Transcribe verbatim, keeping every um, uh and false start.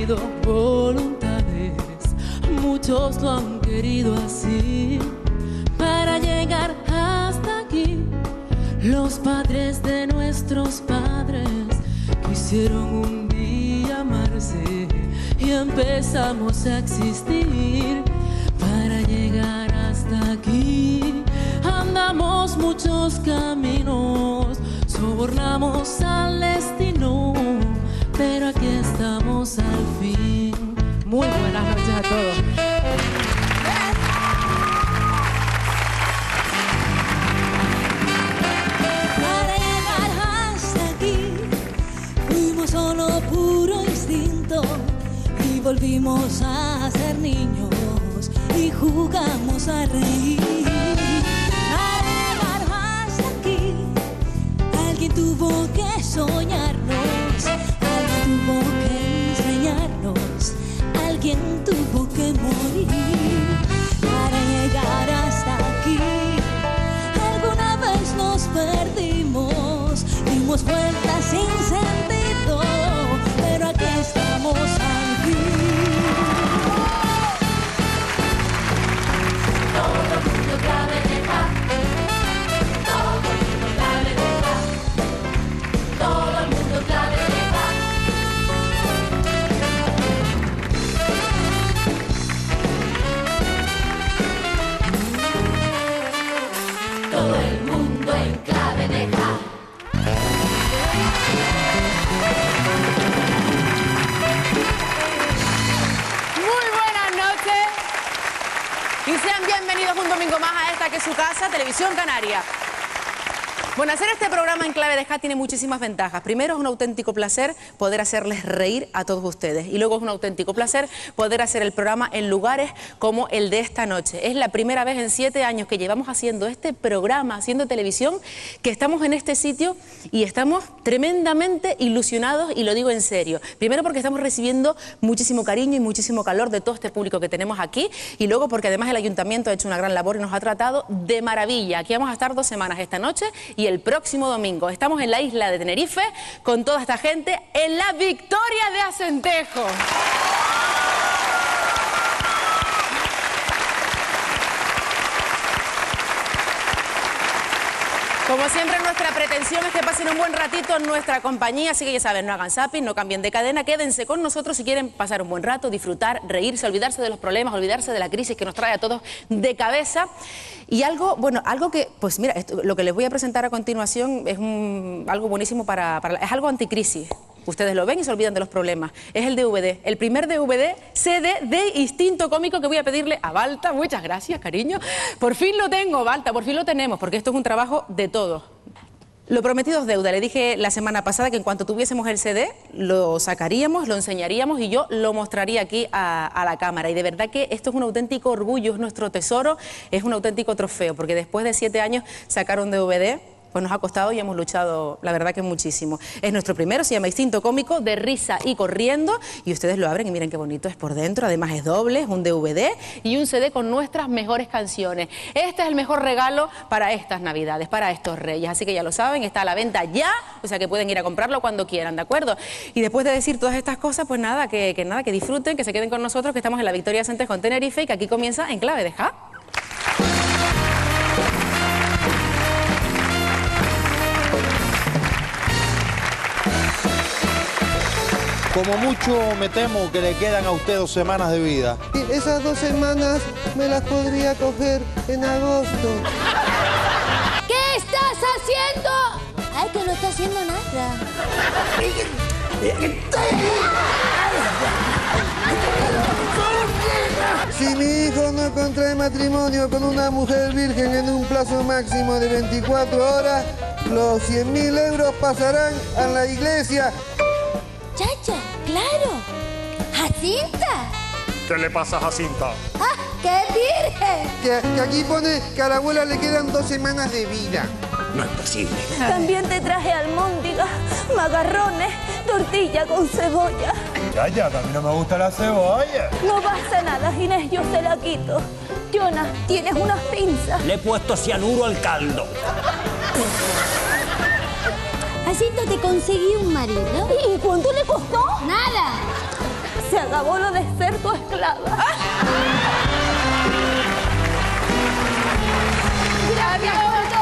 unido voluntades, muchos lo han querido así. Para llegar hasta aquí, los padres de nuestros padres quisieron un día amarse y empezamos a existir. Para llegar hasta aquí, andamos muchos caminos, sobornamos al destino, pero aquí estamos al fin. Muy buenas noches a todos. Para llegar hasta aquí, fuimos solo puro instinto y volvimos a ser niños y jugamos a reír. Para llegar hasta aquí, alguien tuvo que soñarnos, alguien tuvo que enseñarnos, alguien tuvo que morir. Para llegar hasta aquí, alguna vez nos perdimos, dimos vueltas sin sentido, pero aquí estamos al fin. Todo el mundo clave deja, todo el mundo clave deja, todo el mundo clave deja. Todo el mundo en clave deja. Muy buenas noches y sean bienvenidos un domingo más a esta que es su casa, Televisión Canaria. Bueno, hacer este programa en clave de Ska tiene muchísimas ventajas. Primero, es un auténtico placer poder hacerles reír a todos ustedes. Y luego es un auténtico placer poder hacer el programa en lugares como el de esta noche. Es la primera vez en siete años que llevamos haciendo este programa, haciendo televisión, que estamos en este sitio y estamos tremendamente ilusionados, y lo digo en serio. Primero porque estamos recibiendo muchísimo cariño y muchísimo calor de todo este público que tenemos aquí, y luego porque además el ayuntamiento ha hecho una gran labor y nos ha tratado de maravilla. Aquí vamos a estar dos semanas esta noche y el próximo domingo. Estamos en la isla de Tenerife con toda esta gente en la Victoria de Acentejo. Como siempre, nuestra pretensión es que pasen un buen ratito en nuestra compañía, así que ya saben, no hagan zapping, no cambien de cadena, quédense con nosotros si quieren pasar un buen rato, disfrutar, reírse, olvidarse de los problemas, olvidarse de la crisis que nos trae a todos de cabeza. Y algo, bueno, algo que, pues mira, esto, lo que les voy a presentar a continuación es un, algo buenísimo para, para... es algo anticrisis. Ustedes lo ven y se olvidan de los problemas. Es el D V D, el primer D V D, C D de Instinto Cómico, que voy a pedirle a Balta. Muchas gracias, cariño. Por fin lo tengo, Balta, por fin lo tenemos, porque esto es un trabajo de todos. Lo prometido es deuda. Le dije la semana pasada que en cuanto tuviésemos el C D, lo sacaríamos, lo enseñaríamos y yo lo mostraría aquí a, a la cámara. Y de verdad que esto es un auténtico orgullo, es nuestro tesoro, es un auténtico trofeo, porque después de siete años sacar un D V D... pues nos ha costado y hemos luchado, la verdad que muchísimo. Es nuestro primero, se llama Instinto Cómico, de risa y corriendo, y ustedes lo abren y miren qué bonito es por dentro. Además es doble, es un D V D y un C D con nuestras mejores canciones. Este es el mejor regalo para estas Navidades, para estos Reyes, así que ya lo saben, está a la venta ya, o sea que pueden ir a comprarlo cuando quieran, ¿de acuerdo? Y después de decir todas estas cosas, pues nada, que, que nada, que disfruten, que se queden con nosotros, que estamos en la Victoria de Acentejo en Tenerife y que aquí comienza En Clave de Ska. Como mucho me temo que le quedan a usted dos semanas de vida. Esas dos semanas me las podría coger en agosto. ¿Qué estás haciendo? Ay, que no está haciendo nada. Si mi hijo no contrae matrimonio con una mujer virgen en un plazo máximo de veinticuatro horas, los cien mil euros pasarán a la iglesia. Chacha, claro. ¿Jacinta? ¿Qué le pasa a Jacinta? ¡Ah, qué virgen! Que, que aquí pone que a la abuela le quedan dos semanas de vida. No es posible. También te traje almóndigas, macarrones, tortilla con cebolla. Ya, ya, que a mí no me gusta la cebolla. No pasa nada, Ginés, yo se la quito. Jonas, ¿tienes unas pinzas? Le he puesto cianuro al caldo. Jacinta, te conseguí un marido. ¿Y cuánto le costó? ¡Nada! Se acabó lo de ser tu esclava. Gracias.